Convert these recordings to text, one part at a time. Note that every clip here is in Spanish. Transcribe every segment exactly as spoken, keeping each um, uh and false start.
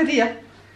cuchufletillas.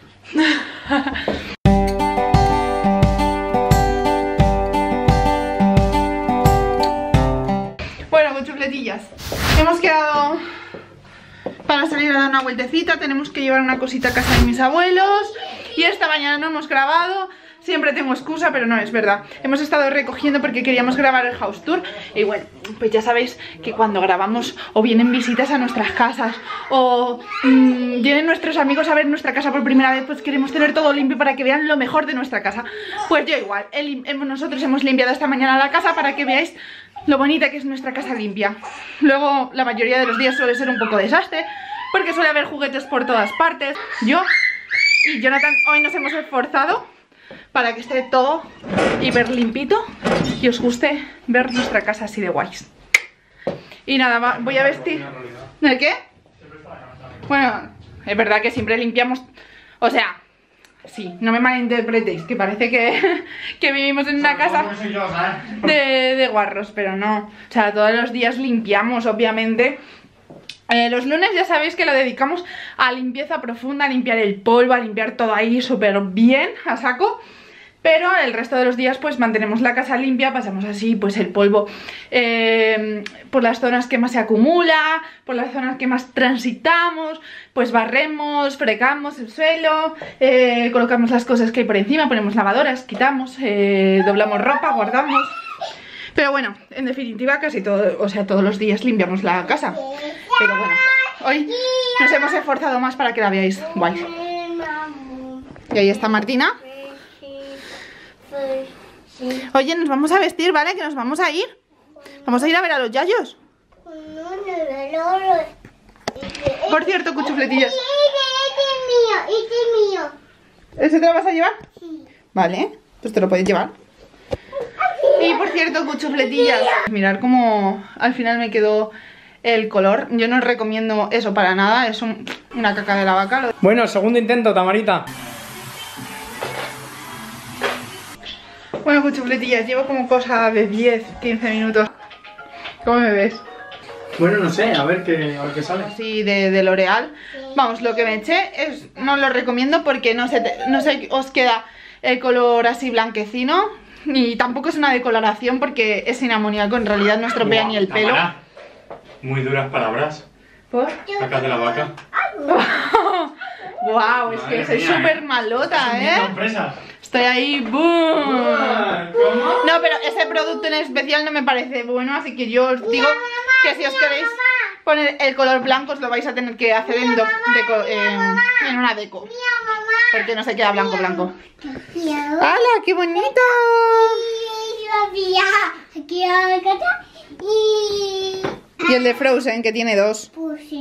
Bueno, cuchufletillas, hemos quedado para salir a dar una vueltecita. Tenemos que llevar una cosita a casa de mis abuelos. Y esta mañana no hemos grabado. Siempre tengo excusa, pero no es verdad. Hemos estado recogiendo porque queríamos grabar el house tour. Y bueno, pues ya sabéis que cuando grabamos o vienen visitas a nuestras casas o mmm, vienen nuestros amigos a ver nuestra casa por primera vez, pues queremos tener todo limpio para que vean lo mejor de nuestra casa. Pues yo igual, el, nosotros hemos limpiado esta mañana la casa para que veáis lo bonita que es nuestra casa limpia. Luego la mayoría de los días suele ser un poco desastre porque suele haber juguetes por todas partes. Yo y Jonathan hoy nos hemos esforzado para que esté todo hiper limpito y os guste ver nuestra casa así de guays. Y nada, voy a vestir. ¿El qué? Bueno, es verdad que siempre limpiamos. O sea, sí, no me malinterpretéis, que parece que, que vivimos en una casa de, de guarros, pero no. O sea, todos los días limpiamos, obviamente. Eh, los lunes ya sabéis que lo dedicamos a limpieza profunda, a limpiar el polvo, a limpiar todo ahí súper bien, a saco. Pero el resto de los días pues mantenemos la casa limpia, pasamos así pues el polvo eh, por las zonas que más se acumula, por las zonas que más transitamos, pues barremos, fregamos el suelo, eh, colocamos las cosas que hay por encima, ponemos lavadoras, quitamos, eh, doblamos ropa, guardamos. Pero bueno, en definitiva casi todo, o sea, todos los días limpiamos la casa. Pero bueno, hoy nos hemos esforzado más para que la veáis guay. Y ahí está Martina. Oye, nos vamos a vestir, ¿vale? Que nos vamos a ir. Vamos a ir a ver a los yayos. Por cierto, cuchufletillas. Este es mío, este es mío. ¿Ese te lo vas a llevar? Sí. Vale, pues te lo puedes llevar. Y por cierto, cuchufletillas, mirad cómo al final me quedó el color. Yo no os recomiendo eso para nada, es un, una caca de la vaca. Bueno, segundo intento, Tamarita. Bueno, cuchufletillas, llevo como cosa de diez, quince minutos. ¿Cómo me ves? Bueno, no sé, a ver qué, a ver qué sale. Así de, de L'Oreal. Vamos, lo que me eché es, no lo recomiendo porque no se, te, no se os queda el color así blanquecino. Y tampoco es una decoloración porque es sin amoníaco, en realidad no estropea ni el pelo. Tamara, muy duras palabras. ¿Por? Sacas de la vaca. Wow, es que Madre soy mía, súper malota, ¿eh? Sorpresas. Estoy ahí, boom. ¿Cómo? No, pero ese producto en especial no me parece bueno, así que yo os digo que si os queréis poner el color blanco os lo vais a tener que hacer en, do, deco, eh, en una deco. Porque no se queda blanco blanco. ¡Hala, qué bonito! Y el de Frozen, que tiene dos.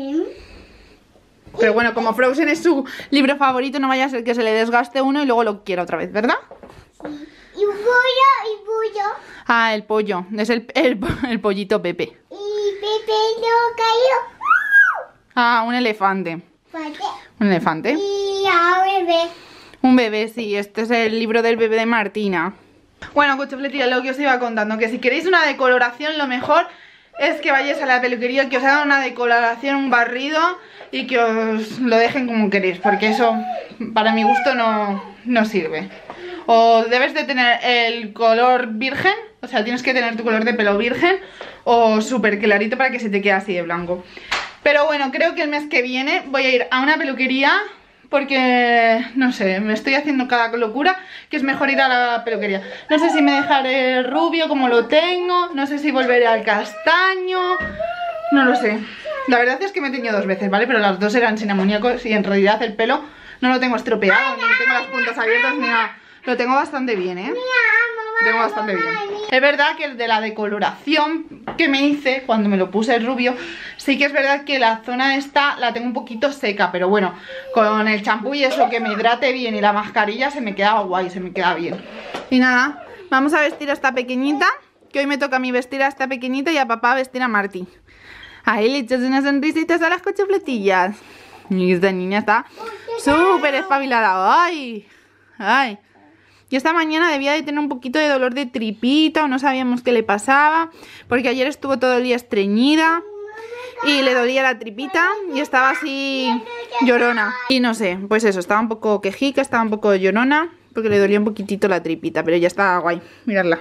Pero bueno, como Frozen es su libro favorito, no vaya a ser que se le desgaste uno y luego lo quiera otra vez, ¿verdad? Sí. Y pollo, y pollo. Ah, el pollo. Es el, el, el pollito Pepe. Y Pepe no cayó. Ah, un elefante. Un elefante. Y a bebé. Un bebé, sí. Este es el libro del bebé de Martina. Bueno, cuchufletillas, lo que os iba contando, que si queréis una decoloración, lo mejor es que vayáis a la peluquería, que os hagan una decoloración, un barrido y que os lo dejen como queréis, porque eso para mi gusto no, no sirve. O debes de tener el color virgen, o sea, tienes que tener tu color de pelo virgen o súper clarito para que se te quede así de blanco. Pero bueno, creo que el mes que viene voy a ir a una peluquería porque, no sé, me estoy haciendo cada locura que es mejor ir a la peluquería. No sé si me dejaré el rubio como lo tengo, no sé si volveré al castaño, no lo sé. La verdad es que me he teñido dos veces, ¿vale? Pero las dos eran sin amoníaco y en realidad el pelo no lo tengo estropeado, ni tengo las puntas abiertas, ni nada. Lo tengo bastante bien, ¿eh? Lo tengo bastante bien. Es verdad que el de la decoloración que me hice cuando me lo puse el rubio, sí que es verdad que la zona esta la tengo un poquito seca, pero bueno, con el champú y eso que me hidrate bien y la mascarilla se me queda guay, se me queda bien. Y nada, vamos a vestir a esta pequeñita, que hoy me toca a mí vestir a esta pequeñita y a papá vestir a Martí. Ahí le echas unas sonrisitas a las cuchufletillas. Y esta niña está súper espabilada. ¡Ay! ¡Ay! Y esta mañana debía de tener un poquito de dolor de tripita o no sabíamos qué le pasaba, porque ayer estuvo todo el día estreñida y le dolía la tripita y estaba así llorona. Y no sé, pues eso, estaba un poco quejica, estaba un poco llorona porque le dolía un poquitito la tripita, pero ya está guay, miradla.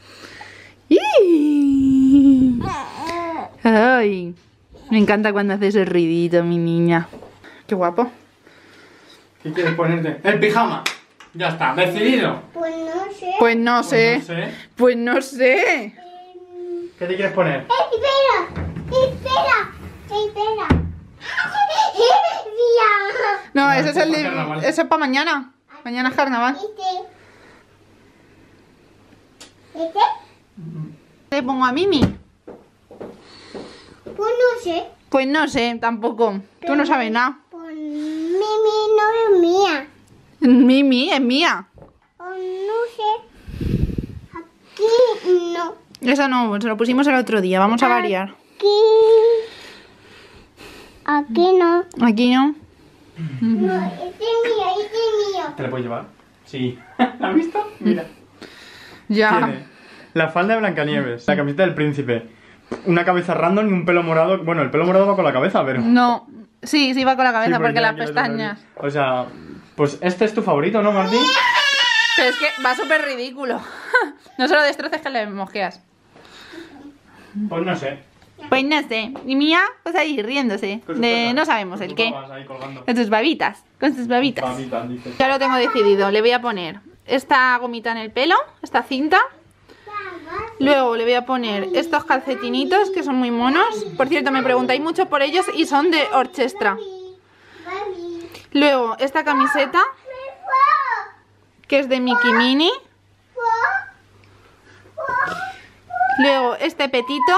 ¡Ih! Ay, me encanta cuando hace ese ruidito, mi niña. Qué guapo. ¿Qué quieres ponerte? ¡El pijama! Ya está, decidido. Pues no sé. Pues no sé, Pues no sé. pues no sé. ¿Qué te quieres poner? Eh, espera, espera, espera. Mira. No, No, ese es eso el es de... para carnaval. Eso es para mañana. Mañana es carnaval. Este. Este. ¿Le pongo a Mimi? Pues no sé. Pues no sé, tampoco. Tú no sabes nada. Pues Mimi no es mía. Mimi es mía. Pues no sé. Aquí no. Eso no, se lo pusimos el otro día. Vamos a variar. Aquí. Aquí no. Aquí no. No, este es mío, este es mío. ¿Te la puedes llevar? Sí. ¿La has visto? Mira. Ya. Tiene la falda de Blancanieves, la camiseta del príncipe, una cabeza random y un pelo morado. Bueno, el pelo morado va con la cabeza, pero... No. Sí, sí va con la cabeza Sí, porque las aquí lo tengo pestañas. aquí. O sea, pues este es tu favorito, ¿no, Martín? Pero es que va súper ridículo. No se lo destroces que le mosqueas. Pues no sé. Pues no sé. Y Mía, pues ahí riéndose. Con sus De cosas, no sabemos con el sus qué. babas ahí colgando. Con sus babitas. Con sus babitas. Babitas, dice. Ya lo tengo decidido. Le voy a poner esta gomita en el pelo, esta cinta. Luego le voy a poner estos calcetinitos que son muy monos. Por cierto, me preguntáis mucho por ellos y son de Orchestra. Mami. Luego esta camiseta que es de Mickey Minnie. Luego este petito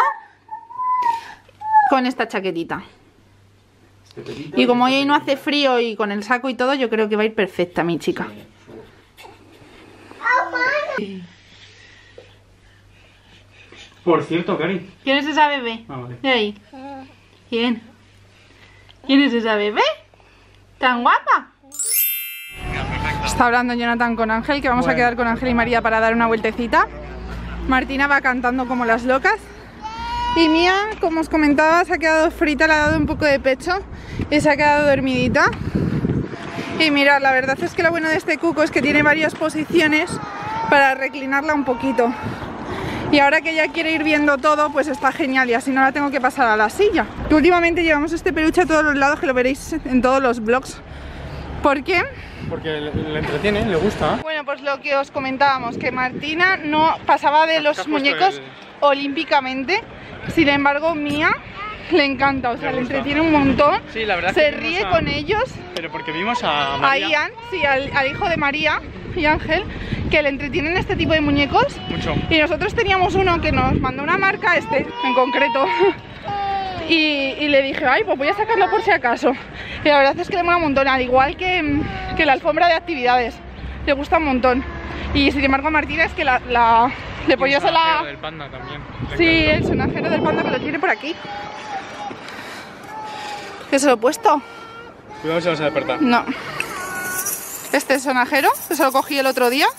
con esta chaquetita. Este petito, Y como este hoy no petito. hace frío y con el saco y todo, yo creo que va a ir perfecta mi chica. Por cierto, Cari. ¿Quién es esa bebé? Ah, vale. De ahí. ¿Quién? ¿Quién es esa bebé? ¿Tan guapa? Está hablando Jonathan con Ángel, que vamos Bueno. a quedar con Ángel y María para dar una vueltecita. Martina va cantando como las locas. Y Mía, como os comentaba, se ha quedado frita, le ha dado un poco de pecho y se ha quedado dormidita. Y mirad, la verdad es que lo bueno de este cuco es que tiene varias posiciones para reclinarla un poquito. Y ahora que ya quiere ir viendo todo, pues está genial y así no la tengo que pasar a la silla. Y últimamente llevamos este peluche a todos los lados, que lo veréis en todos los vlogs. ¿Por qué? Porque le, le entretiene, le gusta. Bueno, pues lo que os comentábamos, que Martina no pasaba de los Te has puesto muñecos el- olímpicamente. Sin embargo, Mía le encanta, o sea, Le le gusta. entretiene un montón. Sí, la verdad es Se que vimos ríe a- con ellos. Pero porque vimos a A María Ian, sí, al, al hijo de María y Ángel, que le entretienen este tipo de muñecos. mucho. Y nosotros teníamos uno que nos mandó una marca, este en concreto. Y, y le dije, ay, pues voy a sacarlo por si acaso. Y la verdad es que le mola un montón, al igual que, que la alfombra de actividades. Le gusta un montón. Y sin embargo, Martina es que la, la le ponías a la... del panda también. Sí, el sonajero del panda, que lo tiene por aquí. ¿Que se lo he puesto? Cuidado si vas a despertar. No. Este sonajero, que se lo cogí el otro día.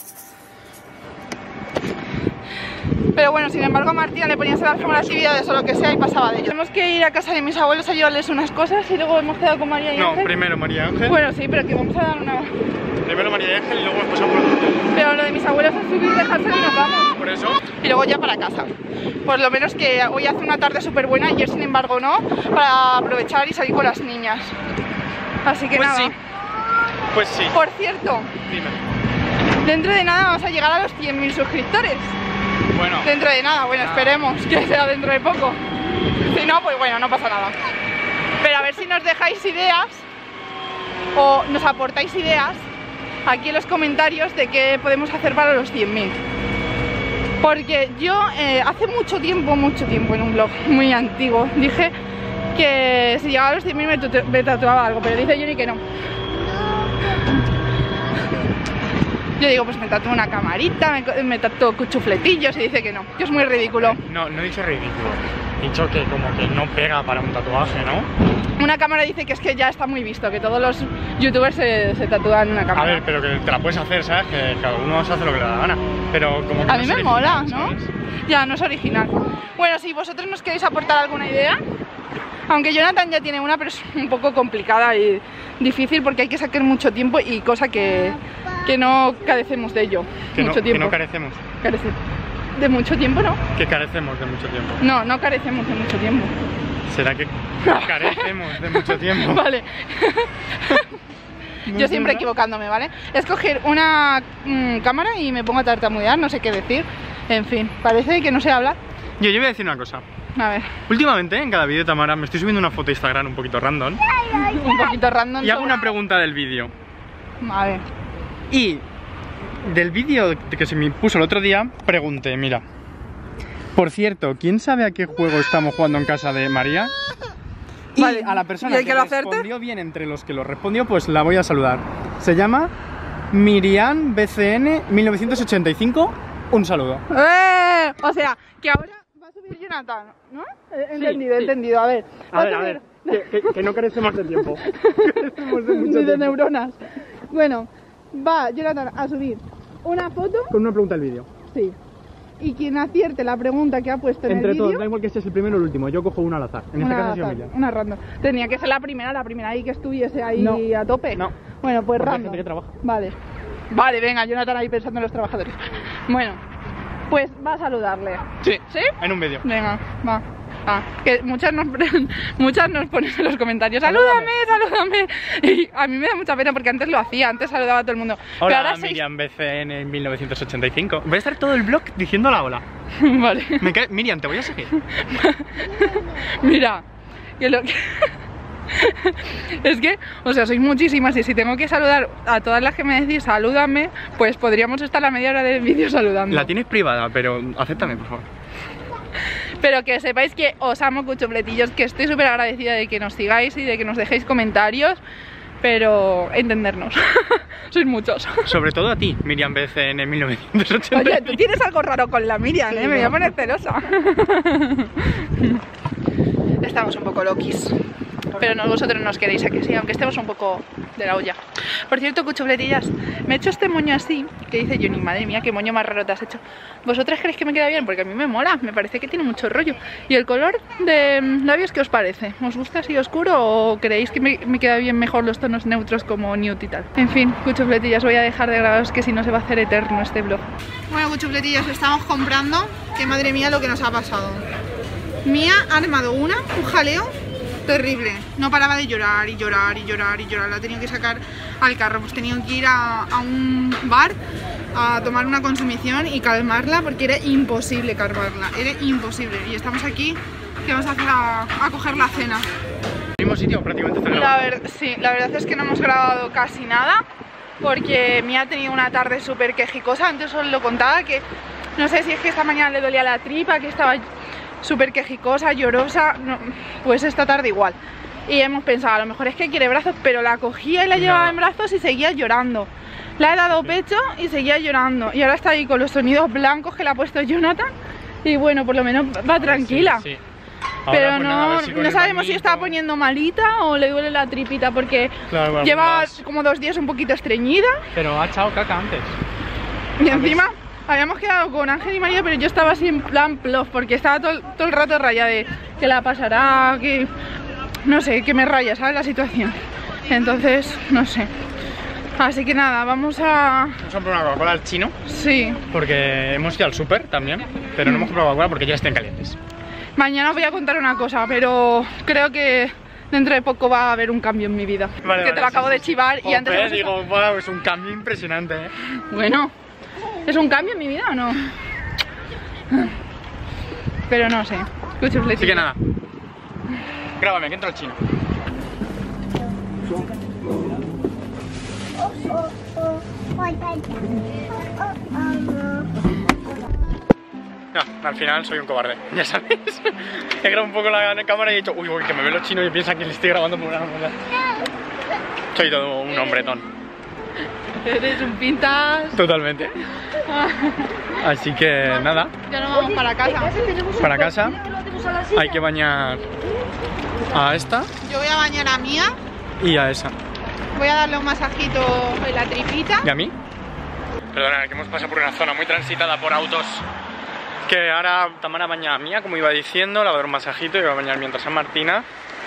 Pero bueno, sin embargo a Martina le ponías el alfombra de actividades o lo que sea y pasaba de ello. Tenemos que ir a casa de mis abuelos a llevarles unas cosas y luego hemos quedado con María y No, Ángel. primero María Ángel. Bueno, sí, pero que vamos a dar una... Primero María Ángel y luego nos pasamos por el hotel. Pero lo de mis abuelos es subir, dejárselo y nos vamos. Por eso, Y luego ya para casa. Por lo menos que hoy hace una tarde súper buena, ayer sin embargo no, para aprovechar y salir con las niñas. Así que pues nada. sí. Pues sí. Por cierto, Dime. dentro de nada vamos a llegar a los cien mil suscriptores. Bueno, Dentro de nada, bueno, Ah. esperemos que sea dentro de poco. Si no, pues bueno, no pasa nada. Pero a ver si nos dejáis ideas o nos aportáis ideas aquí en los comentarios de qué podemos hacer para los cien mil. Porque yo eh, hace mucho tiempo, mucho tiempo en un blog muy antiguo dije que si llegaba a los cien mil me, tatu- me tatuaba algo, pero dice Johnny que no. Yo digo, pues me tatúo una camarita, me, co- me tatúo cuchufletillos y dice que no, que es muy ridículo. no, no he dicho ridículo. He dicho que como que no pega para un tatuaje, ¿no? Una cámara dice que es que ya está muy visto, que todos los youtubers se, se tatúan una A cámara. ver, pero que te la puedes hacer, ¿sabes? Que cada uno se hace lo que le da la gana. Pero como que A no mí es me original, mola, ¿no? ¿sabes? Ya, no es original. Bueno, si vosotros nos queréis aportar alguna idea, Aunque Jonathan ya tiene una, pero es un poco complicada y difícil porque hay que sacar mucho tiempo y cosa que, que no carecemos de ello. Que mucho no, tiempo. que no carecemos. Carece. De mucho tiempo, ¿no? Que carecemos de mucho tiempo. No, no carecemos de mucho tiempo. ¿Será que carecemos de mucho tiempo? Vale. No Yo sé, siempre ¿verdad? equivocándome, ¿vale? Es coger una mm, cámara y me pongo a tartamudear, no sé qué decir. En fin, parece que no sé hablar. Yo, yo voy a decir una cosa. A ver, Últimamente, en cada vídeo, Tamara, me estoy subiendo una foto a Instagram un poquito random un poquito random. y hago sobre- una pregunta del vídeo. A ver. Y del vídeo que se me puso el otro día, pregunté, mira. Por cierto, ¿quién sabe a qué juego estamos jugando en casa de María? Y Vale, a la ¿y persona el que, que lo acerte? respondió bien entre los que lo respondió, pues la voy a saludar. Se llama Miriam B C N mil novecientos ochenta y cinco. Un saludo. ¡Eh! O sea, que ahora va a subir Jonathan, ¿no? He entendido, he sí. entendido. A ver. va A ver, a ver, que, que- que no carecemos de tiempo. Carecemos de mucho Ni de tiempo. neuronas. Bueno, va Jonathan a subir una foto. Con una pregunta del vídeo. Sí. Y quien acierte la pregunta que ha puesto en Entre el todos, vídeo. da igual que seas el primero o el último, yo cojo una al azar. En este Una, caso ha sido azar, Miriam. una random. Tenía que ser la primera, la primera ahí que estuviese ahí No, a tope. no. Bueno, pues Porque hay random. gente que trabaja. Vale. Vale, venga, Jonathan ahí pensando en los trabajadores. Bueno, pues va a saludarle. Sí, ¿Sí? en un vídeo. Venga, va. Ah, que muchas nos, muchas nos ponen en los comentarios, salúdame, salúdame. Y a mí me da mucha pena porque antes lo hacía, antes saludaba a todo el mundo. Pero Hola, ahora sois- Miriam B C N mil novecientos ochenta y cinco. Voy a estar todo el blog diciendo la hola. Vale. Me cae... Miriam, te voy a seguir. Mira, que lo que... es que, o sea, sois muchísimas y si tengo que saludar a todas las que me decís salúdame, pues podríamos estar la media hora del vídeo saludando. La tienes privada, pero acéptame, por favor. Pero que sepáis que os amo, cuchufletillos, que estoy súper agradecida de que nos sigáis y de que nos dejéis comentarios, pero entendernos. Sois muchos. Sobre todo a ti, Miriam B C N mil novecientos ochenta y cinco. Oye, tú tienes algo raro con la Miriam, ¿eh? Me voy a poner celosa. Estamos un poco loquis. Pero no, vosotros nos queréis a que sí, aunque estemos un poco de la olla. Por cierto, cuchufletillas, me he hecho este moño así, que dice Johnny, madre mía, qué moño más raro te has hecho. ¿Vosotras creéis que me queda bien? Porque a mí me mola, me parece que tiene mucho rollo. ¿Y el color de labios qué os parece? ¿Os gusta así oscuro o creéis que me, me queda bien mejor los tonos neutros como nude y tal? En fin, cuchufletillas, voy a dejar de grabaros que si no se va a hacer eterno este vlog. Bueno, cuchufletillas, estamos comprando, que madre mía lo que nos ha pasado. Mía ha armado una, un jaleo terrible, no paraba de llorar y llorar y llorar y llorar, la he tenido que sacar al carro, hemos tenido que ir a, a un bar a tomar una consumición y calmarla porque era imposible calmarla, era imposible y estamos aquí que vamos a hacer a, a coger la cena. El mismo sitio prácticamente La, cerrado. ver, sí, la verdad es que no hemos grabado casi nada porque Mía ha tenido una tarde súper quejicosa, antes os lo contaba que no sé si es que esta mañana le dolía la tripa, que estaba súper quejicosa, llorosa, no, pues esta tarde igual. Y hemos pensado, a lo mejor es que quiere brazos, pero la cogía y la llevaba No. en brazos y seguía llorando. Le he dado pecho y seguía llorando. Y ahora está ahí con los sonidos blancos que le ha puesto Jonathan. Y bueno, por lo menos va tranquila. Sí, sí. Ahora, Pero pues nada, a no, ver si con no el sabemos si bañito- está poniendo malita o le duele la tripita porque Claro, bueno, lleva más. como dos días un poquito estreñida. Pero ha echado caca antes. Y A ver encima habíamos quedado con Ángel y María, pero yo estaba así en plan plof, porque estaba todo, todo el rato raya de que la pasará, que no sé, que me raya, ¿sabes? La situación. Entonces, no sé. Así que nada, vamos a... Vamos a comprar una Coca-Cola al chino, Sí, porque hemos ido al súper también, pero no hemos comprado Coca-Cola porque ya estén calientes. mañana os voy a contar una cosa, pero creo que dentro de poco va a haber un cambio en mi vida. Vale, que vale, te lo sí, acabo sí, de sí. chivar y antes... Joder, hemos estado- digo, wow, es un cambio impresionante, ¿eh? Bueno, ¿es un cambio en mi vida o no? Pero no sé. Cuchufletillo. Así que nada. Grábame, que entra el chino. No, al final soy un cobarde, ya sabéis. He grabado un poco la cámara y he dicho, uy, uy, que me ven los chinos y piensan que le estoy grabando por una moda. Soy todo un hombretón. Eres un pintas. Totalmente. Así que nada, Ya no vamos para casa. para casa hay que bañar a esta Yo voy a bañar a Mía. y a esa. Voy a darle un masajito en la tripita. ¿Y a mí? Perdona, que hemos pasado por una zona muy transitada por autos. Que ahora Tamara baña a Mía, como iba diciendo, la va a dar un masajito y va a bañar mientras a Martina.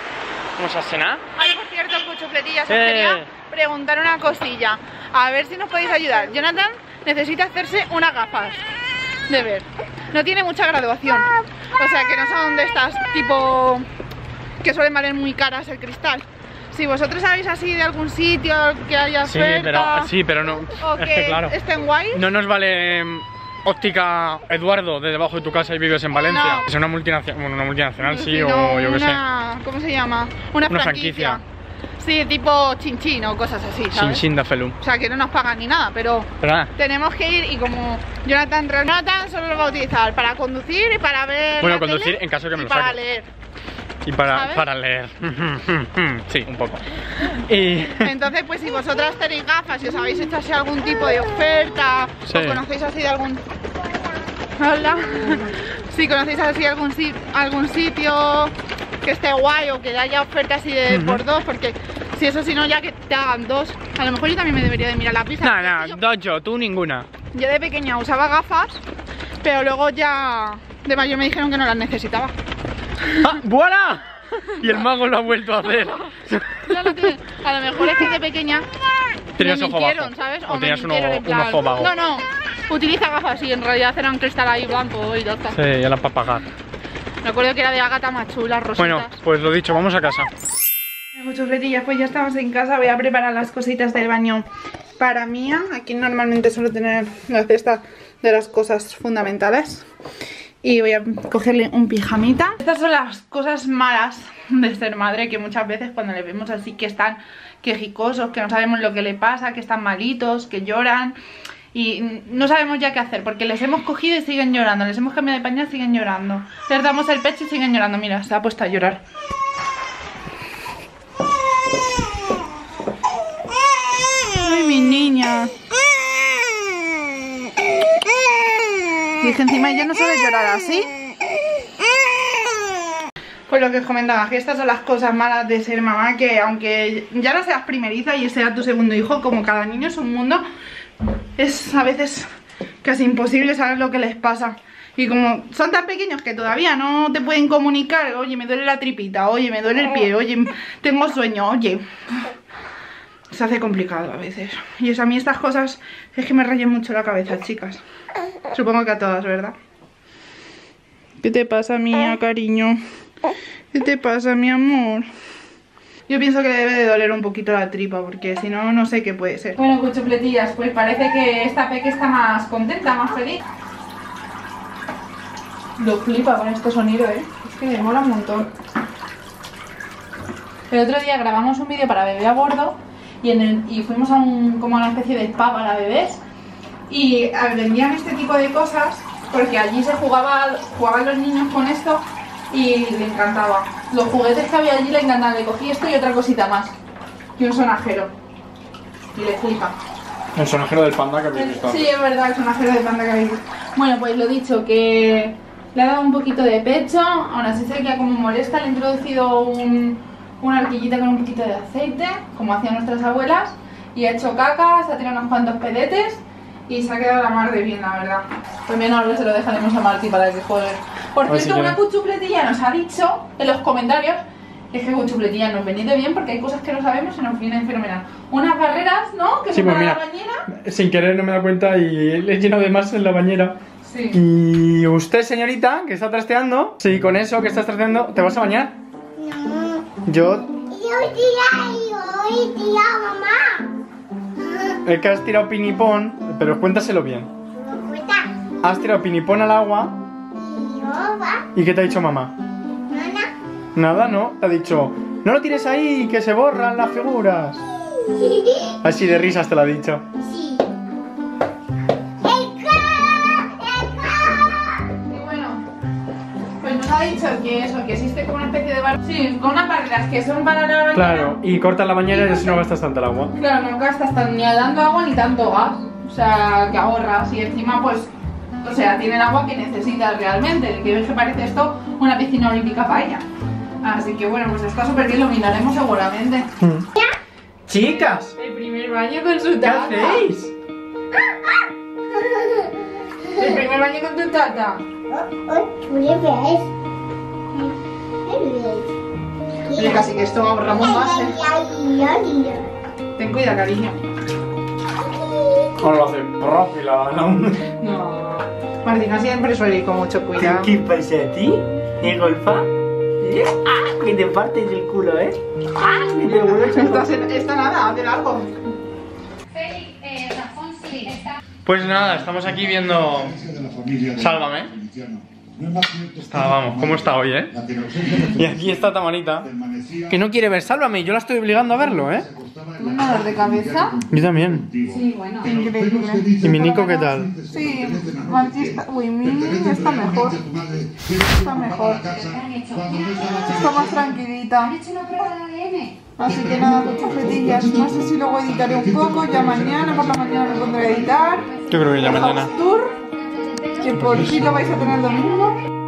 Vamos a cenar. Ay, por cierto, cuchufletillas, os Eh. quería preguntar una cosilla. A ver si nos podéis ayudar. Jonathan necesita hacerse unas gafas de ver. No tiene mucha graduación. O sea que no sé dónde estás, tipo que suelen valer muy caras el cristal. Si vosotros sabéis así de algún sitio que haya Sí, oferta, pero, sí, pero no. o Es que, que claro. estén guay. No nos vale mm, óptica Eduardo de debajo de tu casa y vives en Valencia. No. Es una multinacional, bueno, una multinacional sí, sino o yo qué sé. una, ¿cómo se llama? Una, Una franquicia. Sí, tipo chinchín o cosas así, Sin ¿sabes? sin da felum. O sea que no nos pagan ni nada, pero Pero nada. tenemos que ir y como Jonathan, Jonathan solo lo va a utilizar para conducir y para ver Bueno, la conducir tele en caso que me y lo para saque. leer. Y para, ¿sabes? para leer. Sí, un poco. Y... Entonces, pues si vosotras tenéis gafas y os habéis hecho así algún tipo de oferta, Sí. o conocéis así de algún... Hola. Si conocéis así algún, si... algún sitio que esté guay o que haya ofertas así de Ujú. por dos, porque si eso, si no, ya que te hagan dos. A lo mejor yo también me debería de mirar la pista. No, porque no, yo, dos yo, tú ninguna. yo de pequeña usaba gafas, pero luego ya de mayor me dijeron que no las necesitaba. ¡Ah, voilà! Y el mago lo ha vuelto a hacer. No, no te- a lo mejor es que de pequeña Tenías me ojo mintieron, bajo. ¿sabes? O me tenías uno- mintieron en un plan, ojo vago. No, no, utiliza gafas y en realidad eran cristal ahí blanco y ya está. Sí, ya la para pagar. Me acuerdo que era de Ágata más chula, rositas. Bueno, pues lo dicho, vamos a casa. Muchos fletillas, pues ya estamos en casa. Voy a preparar las cositas del baño para Mía. Aquí normalmente suelo tener la cesta de las cosas fundamentales. Y voy a cogerle un pijamita. Estas son las cosas malas de ser madre, que muchas veces cuando le vemos así que están quejicosos, que no sabemos lo que le pasa, que están malitos, que lloran y no sabemos ya qué hacer, porque les hemos cogido y siguen llorando, les hemos cambiado de pañal y siguen llorando, les damos el pecho y siguen llorando. Mira, se ha puesto a llorar. Ay, mi niña. Y es que encima ella no suele llorar así. Pues lo que os comentaba, que estas son las cosas malas de ser mamá, que aunque ya no seas primeriza y sea tu segundo hijo, como cada niño es un mundo, es a veces casi imposible saber lo que les pasa. Y como son tan pequeños que todavía no te pueden comunicar, oye, me duele la tripita, oye, me duele el pie, oye, tengo sueño, oye, se hace complicado a veces. Y eso, a mí estas cosas es que me rayan mucho la cabeza, chicas. Supongo que a todas, ¿verdad? ¿Qué te pasa, mía, cariño? ¿Qué te pasa, mi amor? Yo pienso que debe de doler un poquito la tripa, porque si no, no sé qué puede ser. Bueno, cuchufletillas, pues parece que esta Peque está más contenta, más feliz. Lo flipa con este sonido, ¿eh? Es que me mola un montón. El otro día grabamos un vídeo para bebé a bordo y, en el, y fuimos a un, como a una especie de spa para bebés y a ver, vendían este tipo de cosas porque allí se jugaba, jugaban los niños con esto y le encantaba. Los juguetes que había allí le encantaban. Le cogí esto y otra cosita más y un sonajero y le flipa. El sonajero del panda que habéis visto. Sí, es verdad, el sonajero de panda que habéis visto. Bueno, pues lo dicho, que le ha dado un poquito de pecho, aún así se queda como molesta. Le he introducido un, una horquillita con un poquito de aceite, como hacían nuestras abuelas, y ha hecho caca, se ha tirado unos cuantos pedetes y se ha quedado la mar de bien, la verdad. Pues bien, ahora se lo dejaremos a Marti para que juegue. Por ver si cierto, una quiere. cuchufletilla nos ha dicho en los comentarios que es que cuchufletilla nos venís de bien porque hay cosas que no sabemos y nos vienen fenomenal. Unas barreras, ¿no? Que Sí, son pues para mira, la bañera. sin querer no me he dado cuenta y le he llenado de más en la bañera. Sí. Y usted, señorita, que está trasteando, sí, con eso que estás trasteando, ¿te vas a bañar? No. Yo, Yo tira, yo tira, mamá. el que has tirado pinipón, pero cuéntaselo bien. No cuenta. Has tirado pinipón al agua, Y yo va, ¿y qué te ha dicho mamá? nana. Nada, ¿no? Te ha dicho, no lo tires ahí, que se borran las figuras. Así de risas te lo ha dicho. Sí. El ca, el ca. Y bueno, pues nos ha dicho que eso, que existe como una especie de bar... Sí, con unas barreras que son para la bañera. Claro, y cortas la bañera y así no gastas tanto el agua. Claro, no gastas tan- ni dando agua ni tanto gas. O sea, que ahorras y encima pues... O sea, tiene el agua que necesitas realmente. Que ves que parece esto una piscina olímpica para ella. Así que bueno, pues está súper bien, lo miraremos seguramente. Chicas, El primer baño con su ¿qué tata. hacéis? El primer baño con tu tata. Oh, oh, tú le ves. Le ves. Oye, casi que esto ahorramos más, ¿eh? Ten cuidado, cariño. Ahora lo hace profe la No. Martina siempre suele ir con mucho cuidado. ¿Qué pasa a ti? ¿Eh, golfa? ¿Eh? ¡Ah! Que te partes el culo, ¿eh? ¡Ah! Que te vuelves Esta, esta nada, de largo. Pues nada, estamos aquí viendo Sálvame. Está, vamos, ¿cómo está hoy, eh? Y aquí está Tamarita, que no quiere ver Sálvame, yo la estoy obligando a verlo, eh. Un dolor de cabeza. Yo también. Sí, bueno. Increíble. ¿Y mi Nico qué tal? Sí, Martí está... Uy, mi está mejor. Está mejor. Está más tranquilita. Así que nada, muchas fetillas. No sé si luego editaré un poco. Ya mañana, por la mañana me pondré a editar. Yo creo que ya mañana. Tour, que por fin lo vais a tener el domingo.